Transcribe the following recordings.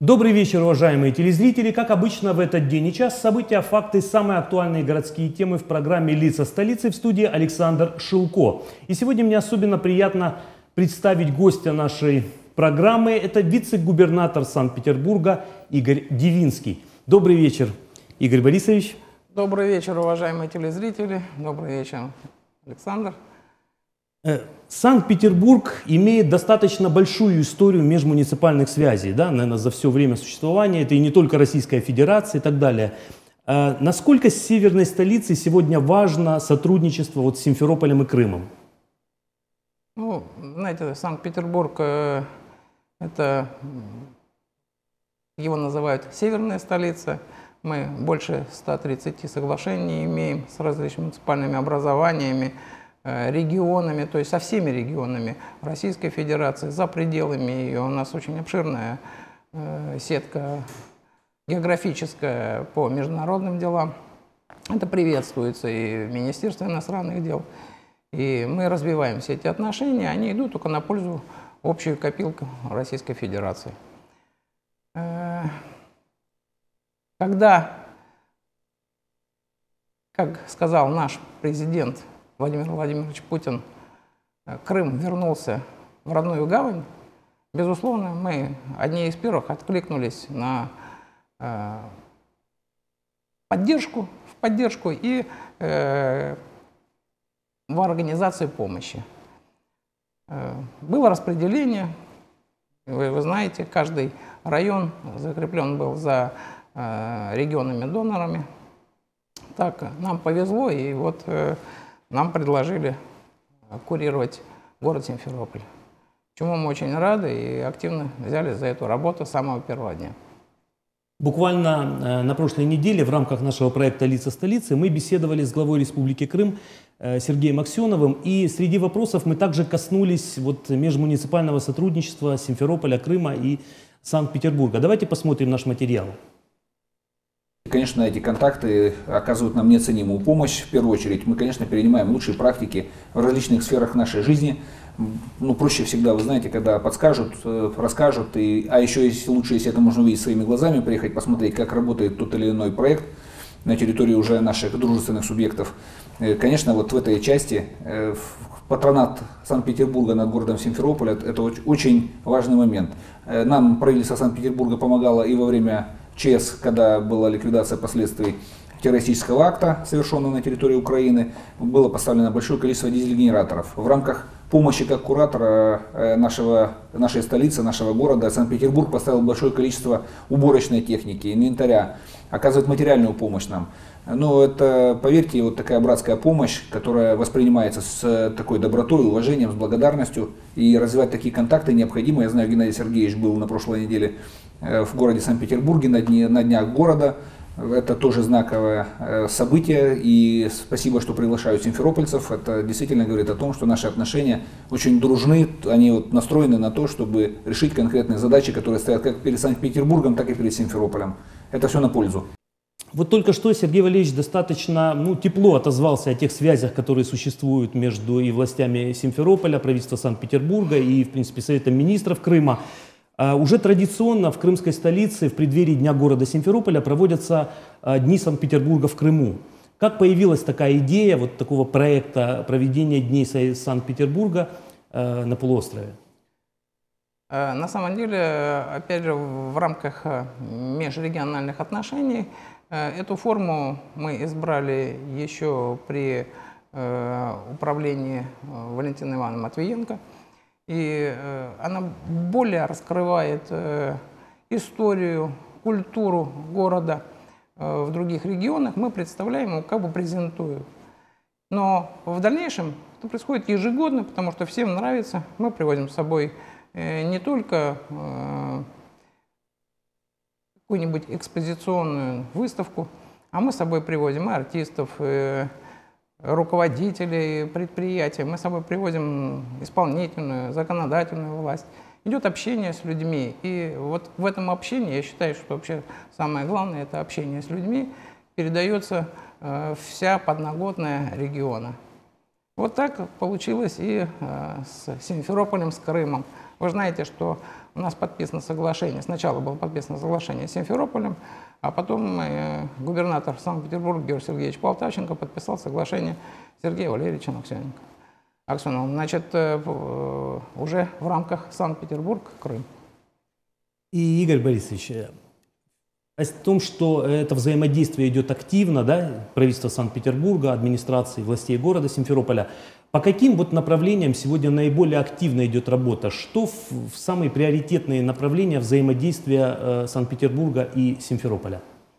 Добрый вечер, уважаемые телезрители. Как обычно, в этот день и час события, факты, самые актуальные городские темы в программе «Лица столицы», в студии Александр Шилко. И сегодня мне особенно приятно представить гостя нашей программы. Это вице-губернатор Санкт-Петербурга Игорь Дивинский. Добрый вечер, Игорь Борисович. Добрый вечер, уважаемые телезрители. Добрый вечер, Александр. Санкт-Петербург имеет достаточно большую историю межмуниципальных связей, да, наверное, за все время существования. Это и не только Российская Федерация и так далее. Насколько с северной столицей сегодня важно сотрудничество вот с Симферополем и Крымом? Ну, знаете, Санкт-Петербург, это его называют северная столица. Мы больше 130 соглашений имеем с различными муниципальными образованиями, регионами, то есть со всеми регионами Российской Федерации, за пределами ее. У нас очень обширная сетка географическая по международным делам. Это приветствуется и в Министерстве иностранных дел. И мы развиваем все эти отношения, они идут только на пользу общей копилки Российской Федерации. Когда, как сказал наш президент Владимир Владимирович Путин, Крым вернулся в родную гавань, безусловно, мы одни из первых откликнулись на поддержку и в организации помощи. Было распределение, вы знаете, каждый район закреплен был за регионами-донорами. Так, нам повезло, и вот нам предложили курировать город Симферополь, чему мы очень рады и активно взялись за эту работу с самого первого дня. Буквально на прошлой неделе в рамках нашего проекта «Лица столицы» мы беседовали с главой Республики Крым Сергеем Аксеновым, и среди вопросов мы также коснулись вот межмуниципального сотрудничества Симферополя, Крыма и Санкт-Петербурга. Давайте посмотрим наш материал. Конечно, эти контакты оказывают нам неоценимую помощь. В первую очередь, мы, конечно, перенимаем лучшие практики в различных сферах нашей жизни. Ну, проще всегда, вы знаете, когда подскажут, расскажут, а еще лучше, если это можно увидеть своими глазами, приехать посмотреть, как работает тот или иной проект на территории уже наших дружественных субъектов. Конечно, вот в этой части патронат Санкт-Петербурга над городом Симферополь – это очень важный момент. Нам правительство Санкт-Петербурга помогало и во время ЧС, когда была ликвидация последствий террористического акта, совершенного на территории Украины, было поставлено большое количество дизель-генераторов. В рамках помощи как куратора нашей столицы, нашего города, Санкт-Петербург поставил большое количество уборочной техники, инвентаря, оказывает материальную помощь нам. Но это, поверьте, вот такая братская помощь, которая воспринимается с такой добротой, уважением, с благодарностью. И развивать такие контакты необходимо. Я знаю, Геннадий Сергеевич был на прошлой неделе в городе Санкт-Петербурге, на днях города. Это тоже знаковое событие. И спасибо, что приглашают симферопольцев. Это действительно говорит о том, что наши отношения очень дружны. Они вот настроены на то, чтобы решить конкретные задачи, которые стоят как перед Санкт-Петербургом, так и перед Симферополем. Это все на пользу. Вот только что Сергей Валерьевич достаточно тепло отозвался о тех связях, которые существуют между и властями Симферополя, правительства Санкт-Петербурга и, в принципе, Советом министров Крыма. Уже традиционно в крымской столице в преддверии Дня города Симферополя проводятся Дни Санкт-Петербурга в Крыму. Как появилась такая идея вот такого проекта проведения Дней Санкт-Петербурга на полуострове? На самом деле, опять же, в рамках межрегиональных отношений эту форму мы избрали еще при управлении Валентиной Ивановной Матвиенко. И она более раскрывает историю, культуру города в других регионах. Мы представляем его, как бы презентуем. Но в дальнейшем это происходит ежегодно, потому что всем нравится. Мы приводим с собой не только какую-нибудь экспозиционную выставку, а мы с собой приводим и артистов, руководителей предприятий, мы с собой приводим исполнительную, законодательную власть. Идет общение с людьми, и вот в этом общении, я считаю, что вообще самое главное – это общение с людьми, передается вся подноготная региона. Вот так получилось и с Симферополем, с Крымом. Вы знаете, что у нас подписано соглашение, сначала было подписано соглашение с Симферополем, а потом губернатор Санкт-Петербурга Георгий Сергеевич Полтавченко подписал соглашение с Сергеем Валерьевичем Аксеновым. Значит, уже в рамках Санкт-Петербург-Крым. И, Игорь Борисович, о том, что это взаимодействие идет активно, да, правительство Санкт-Петербурга, администрации, властей города Симферополя, по каким вот направлениям сегодня наиболее активно идет работа? Что в самые приоритетные направления взаимодействия Санкт-Петербурга и Симферополя?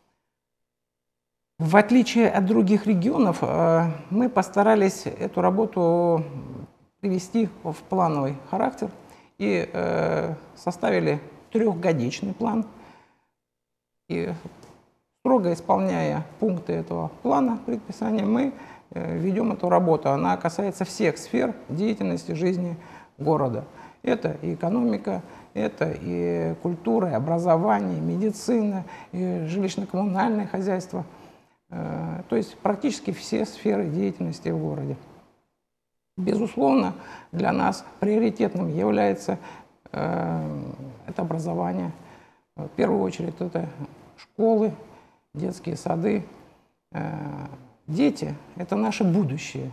В отличие от других регионов, мы постарались эту работу привести в плановый характер и составили трехгодичный план. И строго исполняя пункты этого плана предписания, мы ведем эту работу. Она касается всех сфер деятельности жизни города. Это и экономика, это и культура, и образование, и медицина, и жилищно-коммунальное хозяйство. То есть практически все сферы деятельности в городе. Безусловно, для нас приоритетным является это образование. В первую очередь это школы, детские сады. Дети – это наше будущее.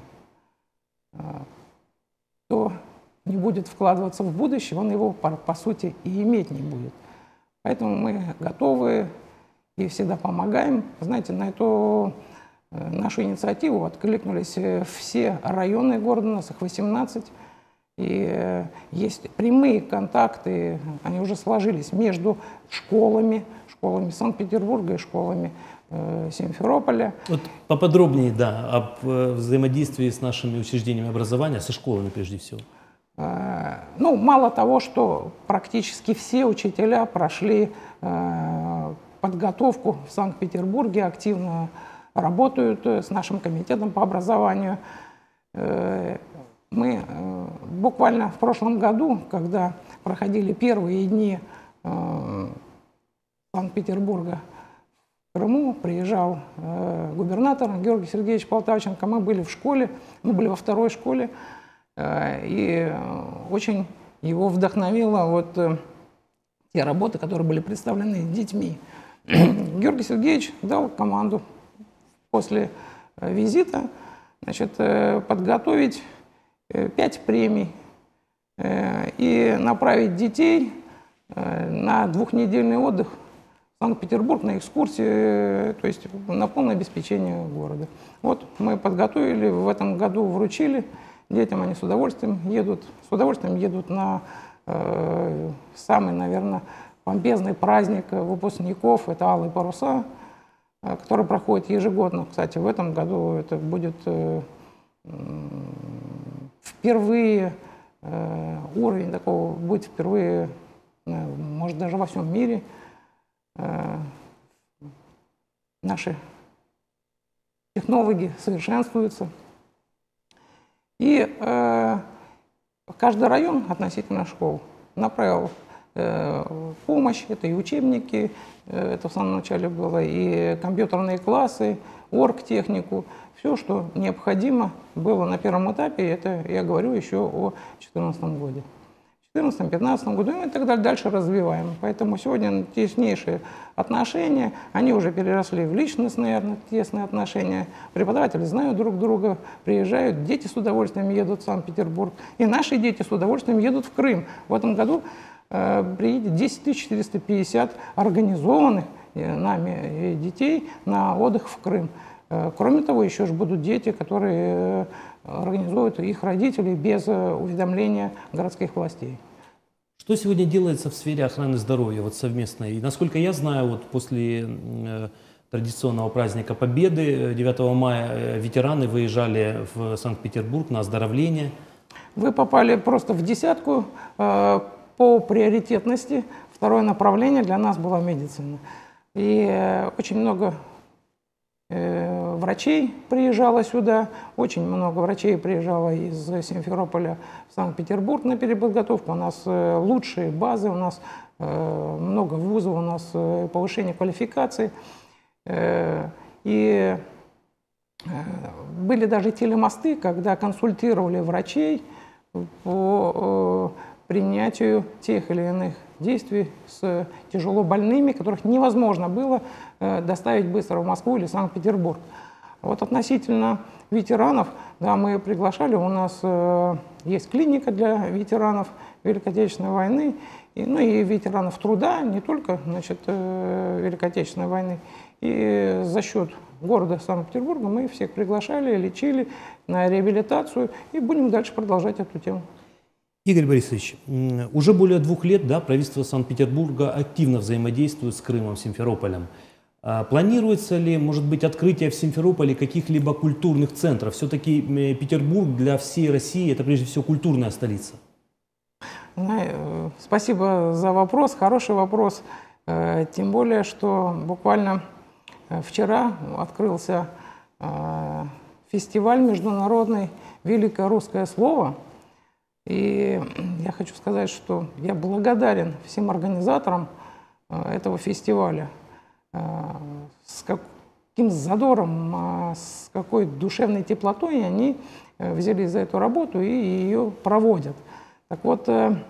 Кто не будет вкладываться в будущее, он его, по сути, и иметь не будет. Поэтому мы готовы и всегда помогаем. Знаете, на эту нашу инициативу откликнулись все районы города, у нас их 18. И есть прямые контакты, они уже сложились между школами Санкт-Петербурга и школами Симферополя. Вот поподробнее, да, об взаимодействии с нашими учреждениями образования, со школами прежде всего. Ну, мало того, что практически все учителя прошли подготовку в Санкт-Петербурге, активно работают с нашим комитетом по образованию. Мы буквально в прошлом году, когда проходили первые дни Санкт-Петербурга в Крыму, приезжал губернатор Георгий Сергеевич Полтавченко, мы были в школе, мы были во второй школе, и очень его вдохновило вот те работы, которые были представлены детьми. Георгий Сергеевич дал команду после визита, значит, подготовить 5 премий и направить детей на двухнедельный отдых в Санкт-Петербург, на экскурсии, то есть на полное обеспечение города. Вот мы подготовили, в этом году вручили детям, они с удовольствием едут на самый, наверное, помпезный праздник выпускников, это «Алые паруса», который проходит ежегодно. Кстати, в этом году это будет впервые, уровень такого будет впервые, может, даже во всем мире. Наши технологии совершенствуются. И каждый район относительно школ направил помощь, это и учебники, это в самом начале было, и компьютерные классы, оргтехнику, все, что необходимо было на первом этапе, это я говорю еще о 2014 году. В 2014-2015 году и мы тогда дальше развиваем. Поэтому сегодня теснейшие отношения, они уже переросли в личностные, тесные отношения. Преподаватели знают друг друга, приезжают, дети с удовольствием едут в Санкт-Петербург, и наши дети с удовольствием едут в Крым. В этом году приедет 10 450 организованных нами детей на отдых в Крым. Кроме того, еще же будут дети, которые организуют их родители без уведомления городских властей. Что сегодня делается в сфере охраны здоровья вот совместно? И насколько я знаю, вот после традиционного праздника Победы 9 мая ветераны выезжали в Санкт-Петербург на оздоровление. Вы попали просто в десятку по приоритетности. Второе направление для нас была медицина. И очень много врачей приезжало сюда, очень много врачей приезжало из Симферополя в Санкт-Петербург на переподготовку. У нас лучшие базы, у нас много вузов, у нас повышение квалификации. И Были даже телемосты, когда консультировали врачей по принятию тех или иных действий с тяжело больными, которых невозможно было доставить быстро в Москву или Санкт-Петербург. Вот относительно ветеранов, да, мы приглашали, у нас есть клиника для ветеранов Великой Отечественной войны, и ветеранов труда, не только, значит, Великой Отечественной войны. И за счет города Санкт-Петербурга мы всех приглашали, лечили на реабилитацию, и будем дальше продолжать эту тему. Игорь Борисович, уже более 2 лет, да, правительство Санкт-Петербурга активно взаимодействует с Крымом, Симферополем. Планируется ли, может быть, открытие в Симферополе каких-либо культурных центров? Все-таки Петербург для всей России – это прежде всего культурная столица. Спасибо за вопрос, хороший вопрос. Тем более, что буквально вчера открылся фестиваль международный «Великое русское слово». И я хочу сказать, что я благодарен всем организаторам этого фестиваля. С каким задором, с какой душевной теплотой они взялись за эту работу и ее проводят. Так вот,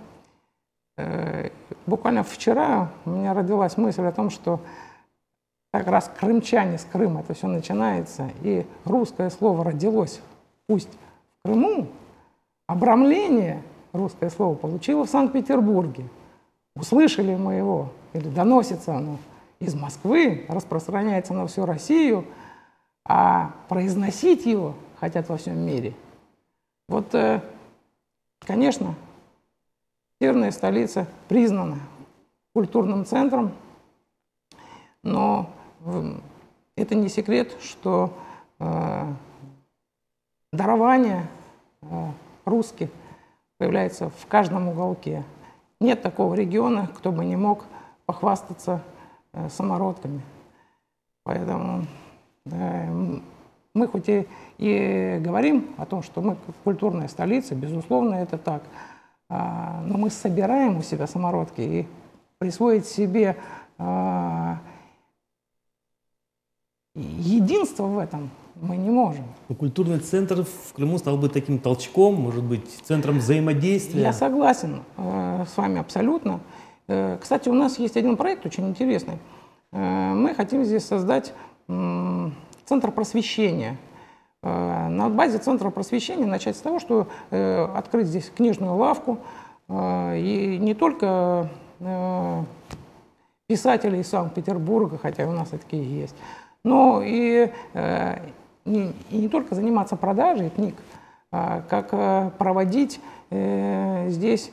буквально вчера у меня родилась мысль о том, что как раз крымчане с Крыма это все начинается, и русское слово родилось, пусть в Крыму, обрамление русское слово получило в Санкт-Петербурге. Услышали мы его, или доносится оно из Москвы, распространяется на всю Россию, а произносить его хотят во всем мире. Вот, конечно, северная столица признана культурным центром, но это не секрет, что дарование русских появляется в каждом уголке. Нет такого региона, кто бы не мог похвастаться самородками. Поэтому мы хоть и говорим о том, что мы культурная столица, безусловно, это так, но мы собираем у себя самородки, и присвоить себе единство в этом мы не можем. Культурный центр в Крыму стал бы таким толчком, может быть, центром взаимодействия. Я согласен с вами абсолютно. Кстати, у нас есть один проект очень интересный. Мы хотим здесь создать центр просвещения. На базе центра просвещения начать с того, что открыть здесь книжную лавку. И не только писателей из Санкт-Петербурга, хотя у нас и такие есть, но и не только заниматься продажей книг, а как проводить здесь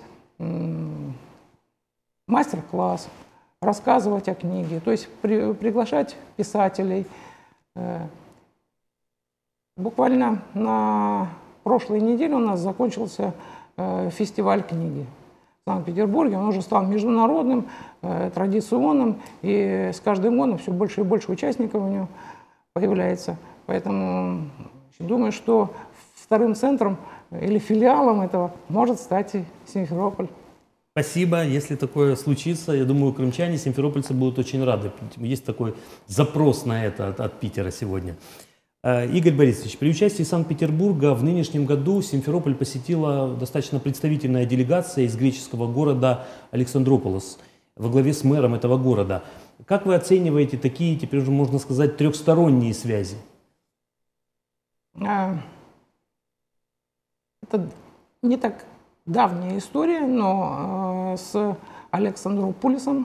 мастер-класс, рассказывать о книге, то есть приглашать писателей. Буквально на прошлой неделе у нас закончился фестиваль книги в Санкт-Петербурге. Он уже стал международным, традиционным, и с каждым годом все больше и больше участников у него появляется. Поэтому думаю, что вторым центром или филиалом этого может стать и Симферополь. Спасибо. Если такое случится, я думаю, крымчане, симферопольцы будут очень рады. Есть такой запрос на это от Питера сегодня. Игорь Борисович, при участии Санкт-Петербурга в нынешнем году Симферополь посетила достаточно представительная делегация из греческого города Александрополис во главе с мэром этого города. Как вы оцениваете такие, теперь уже можно сказать, трехсторонние связи? Это не так давняя история, но с Александрополисом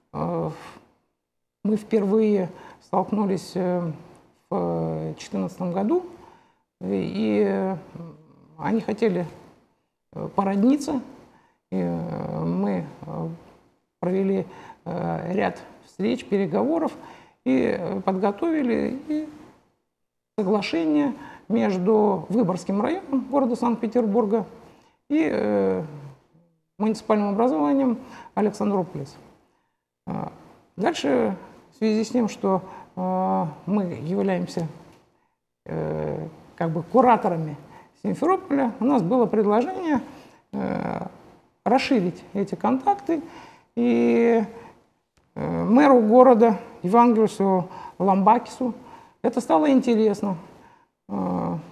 мы впервые столкнулись в 2014 году, и они хотели породниться. И мы провели ряд встреч, переговоров и подготовили соглашение между Выборгским районом города Санкт-Петербурга и муниципальным образованием Александрополис. Дальше, в связи с тем, что мы являемся как бы кураторами Симферополя, у нас было предложение расширить эти контакты, и мэру города Евангелису Ламбакису это стало интересно.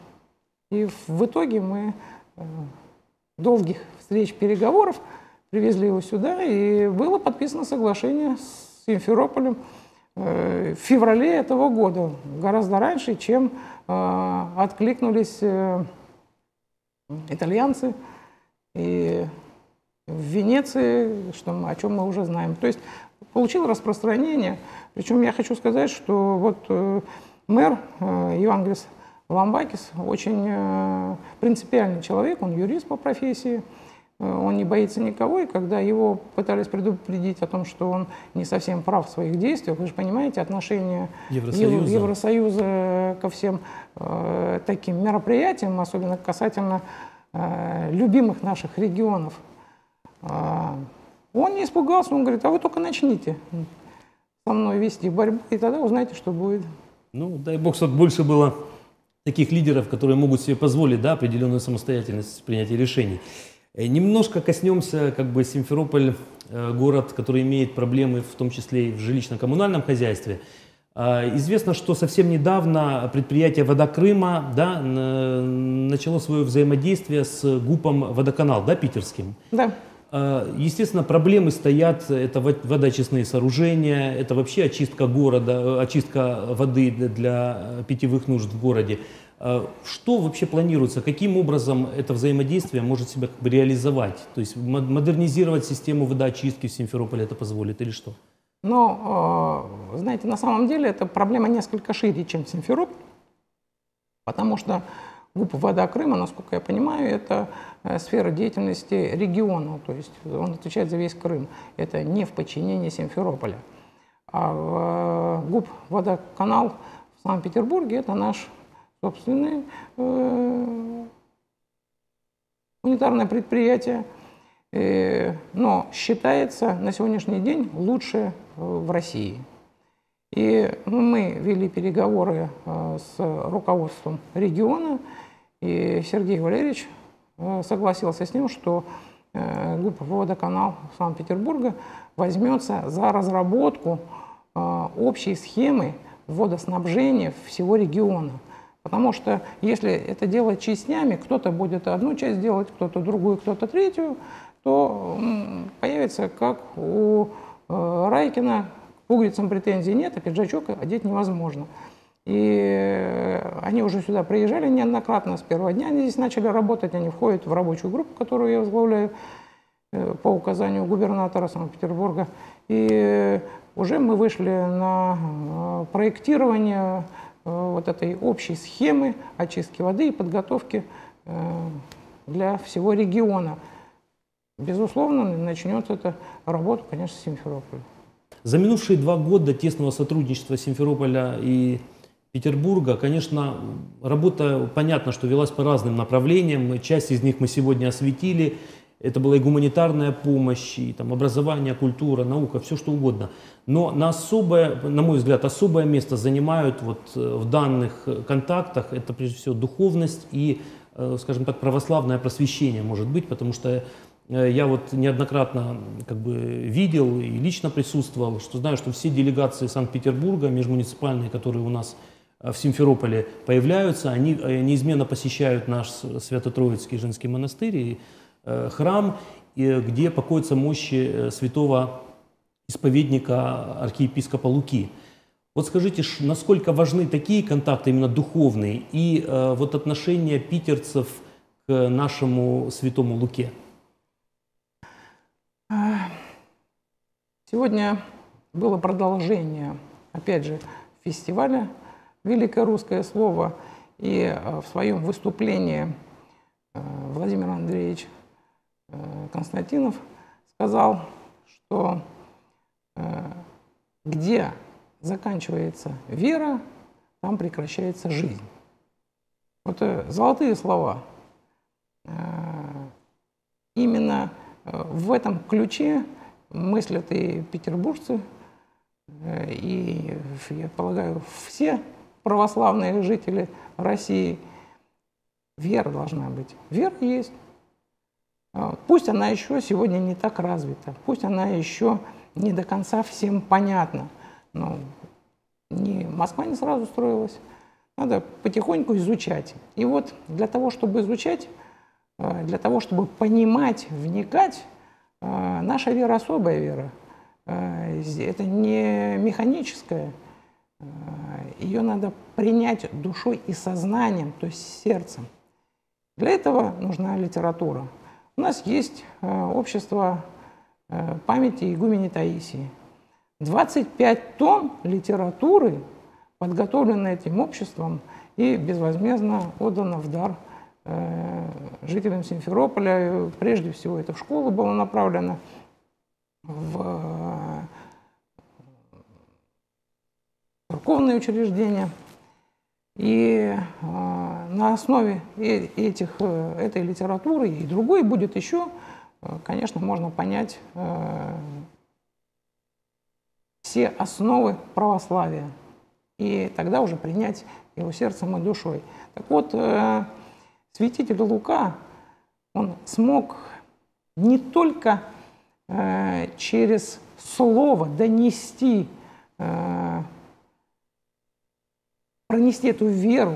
И в итоге мы долгих встреч, переговоров привезли его сюда, и было подписано соглашение с Симферополем в феврале этого года, гораздо раньше, чем откликнулись итальянцы и в Венеции, о чем мы уже знаем. То есть получил распространение. Причем я хочу сказать, что вот мэр Евангелис Ламбакис очень принципиальный человек, он юрист по профессии, он не боится никого, и когда его пытались предупредить о том, что он не совсем прав в своих действиях, вы же понимаете, отношение Евросоюза ко всем таким мероприятиям, особенно касательно любимых наших регионов, он не испугался, он говорит, а вы только начните со мной вести борьбу, и тогда узнаете, что будет. Ну, дай бог, чтобы больше было таких лидеров, которые могут себе позволить, да, определенную самостоятельность в принятии решений. Немножко коснемся, Симферополь, город, который имеет проблемы, в том числе и в жилищно-коммунальном хозяйстве. Известно, что совсем недавно предприятие «Вода Крыма», да, начало свое взаимодействие с ГУПом «Водоканал», да, питерским. Да. Естественно, проблемы стоят, это водоочистные сооружения, это вообще очистка города, очистка воды для питьевых нужд в городе. Что вообще планируется, каким образом это взаимодействие может себя реализовать? То есть модернизировать систему водоочистки в Симферополе это позволит или что? Но, знаете, на самом деле эта проблема несколько шире, чем Симферополь, потому что ГУП «Вода Крыма», насколько я понимаю, это сфера деятельности региона, то есть он отвечает за весь Крым. Это не в подчинении Симферополя. А ГУП «Водоканал» в Санкт-Петербурге – это наш собственное унитарное предприятие, но считается на сегодняшний день лучшее в России. И мы вели переговоры с руководством региона, и Сергей Валерьевич согласился с ним, что ГУП «Водоканал» Санкт-Петербурга возьмется за разработку общей схемы водоснабжения всего региона. Потому что если это делать частями, кто-то будет одну часть делать, кто-то другую, кто-то третью, то появится, как у Райкина, к пуговицам претензий нет, а пиджачок одеть невозможно. И они уже сюда приезжали неоднократно, с первого дня они здесь начали работать, они входят в рабочую группу, которую я возглавляю по указанию губернатора Санкт-Петербурга. И уже мы вышли на проектирование вот этой общей схемы очистки воды и подготовки для всего региона. Безусловно, начнется эта работа, конечно, с Симферополя. За минувшие 2 года тесного сотрудничества Симферополя и Петербурга, конечно, работа, понятно, что велась по разным направлениям. Часть из них мы сегодня осветили. Это была и гуманитарная помощь, и там, образование, культура, наука, все что угодно. Но на мой взгляд, особое место занимают вот в данных контактах, это прежде всего духовность и, скажем так, православное просвещение, может быть, потому что я вот неоднократно видел и лично присутствовал, что знаю, что все делегации Санкт-Петербурга, межмуниципальные, которые у нас в Симферополе появляются, они неизменно посещают наш Свято-Троицкий женский монастырь и храм, где покоятся мощи святого исповедника архиепископа Луки. Вот скажите, насколько важны такие контакты, именно духовные, и вот отношение питерцев к нашему святому Луке? Сегодня было продолжение, опять же, фестиваля «Великое русское слово», и в своем выступлении Владимир Андреевич Константинов сказал, что где заканчивается вера, там прекращается жизнь. Вот золотые слова. Именно в этом ключе мыслят и петербуржцы, и, я полагаю, все православные жители России. Вера должна быть. Вера есть. Пусть она еще сегодня не так развита, пусть она еще не до конца всем понятна. Но Москва не сразу строилась, надо потихоньку изучать. И вот для того, чтобы изучать, для того, чтобы понимать, вникать, наша вера особая вера. Это не механическая. Ее надо принять душой и сознанием, то есть сердцем. Для этого нужна литература. У нас есть общество памяти игумени Таисии. 25 том литературы подготовлено этим обществом и безвозмездно отдано в дар жителям Симферополя. Прежде всего это в школу было направлено, в церковные учреждения. И на основе этой литературы и другой будет еще, конечно, можно понять все основы православия. И тогда уже принять его сердцем и душой. Так вот, святитель Лука, он смог не только через слово донести, пронести эту веру,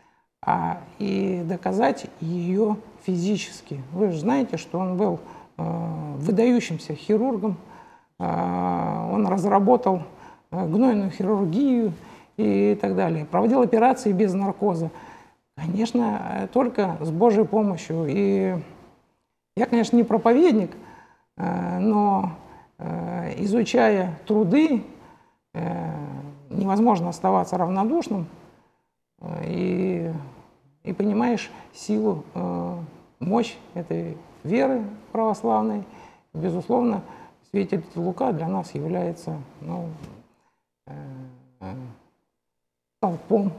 и доказать ее физически. Вы же знаете, что он был выдающимся хирургом, он разработал гнойную хирургию и так далее, проводил операции без наркоза. Конечно, только с Божьей помощью. И я, конечно, не проповедник, но изучая труды, невозможно оставаться равнодушным и понимаешь силу, мощь этой веры православной. Безусловно, святитель Лука для нас является столпом,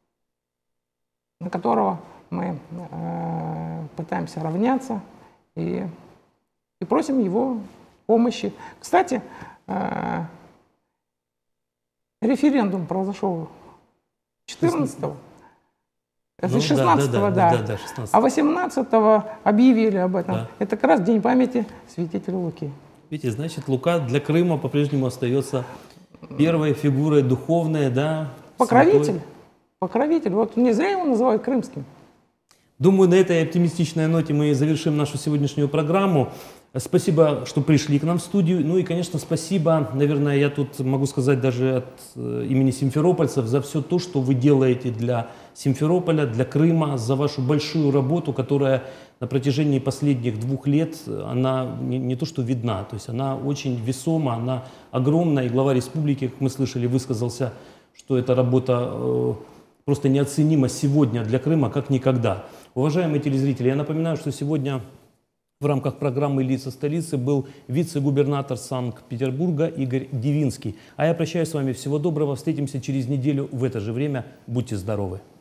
на которого мы пытаемся равняться и просим его помощи. Кстати, референдум произошел 14-го, 16-го, да. 16. А 18-го объявили об этом. Да. Это как раз День памяти святителя Луки. Видите, значит, Лука для Крыма по-прежнему остается первой фигурой духовной, да? Покровитель. Святой. Покровитель. Вот не зря его называют крымским. Думаю, на этой оптимистичной ноте мы завершим нашу сегодняшнюю программу. Спасибо, что пришли к нам в студию. Ну и, конечно, спасибо, наверное, я тут могу сказать даже от имени симферопольцев за все то, что вы делаете для Симферополя, для Крыма, за вашу большую работу, которая на протяжении последних 2 лет, она не то что видна, то есть она очень весома, она огромная. И глава республики, как мы слышали, высказался, что эта работа просто неоценима сегодня для Крыма как никогда. Уважаемые телезрители, я напоминаю, что сегодня в рамках программы «Лица столицы» был вице-губернатор Санкт-Петербурга Игорь Дивинский. А я прощаюсь с вами. Всего доброго. Встретимся через неделю в это же время. Будьте здоровы.